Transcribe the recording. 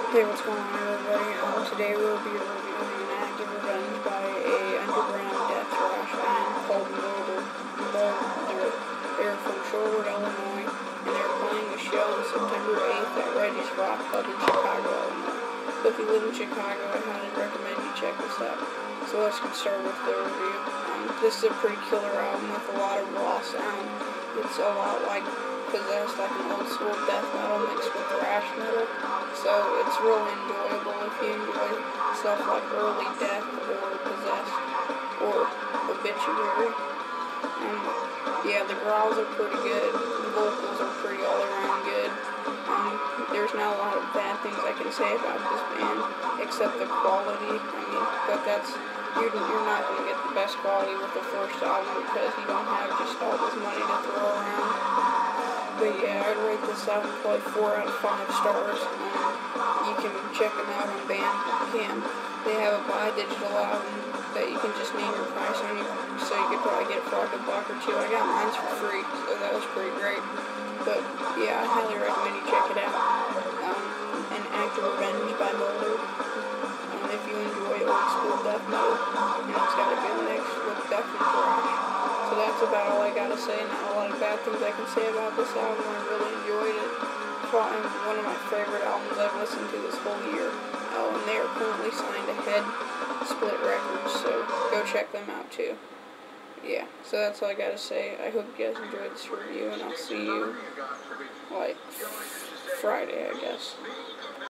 Hey, what's going on, everybody? Today we'll be reviewing An Act of Revenge by a underground death thrash band called Molder. They're from Shorewood, Illinois, and they're playing a show on September 8th at Reggie's Rock Club in Chicago, Illinois. So if you live in Chicago, I highly recommend you check this out. So let's get started with the review. This is a pretty killer album with a lot of raw sound. It's a lot like Possessed, like an old school death metal mixed with thrash metal. So it's really enjoyable if you enjoy stuff like early Death or Possessed or Obituary. Yeah, the growls are pretty good. The vocals are pretty all around good. There's not a lot of bad things I can say about this band except the quality. But that's you're not going to get the best quality with the first album because you don't have just all this money to throw around. But yeah, I'd rate this album probably 4 out of 5 stars. You can check them out on Bandcamp. They have a buy digital album that you can just name your price on, so you could probably get it for like $1 or $2. I got mine for free, so that was pretty great. But yeah, I highly recommend you check it out. An Act of Revenge by Molder. If you enjoy old school death metal, and it's got a good mix with death and thrash. So that's about all I gotta say. Not a lot of bad things I can say about this album. I really enjoyed it. Probably one of my favorite albums I've listened to this whole year. Oh, and they are currently signed to Head Split Records, so go check them out too. Yeah, so that's all I gotta say. I hope you guys enjoyed this review, and I'll see you like Friday, I guess.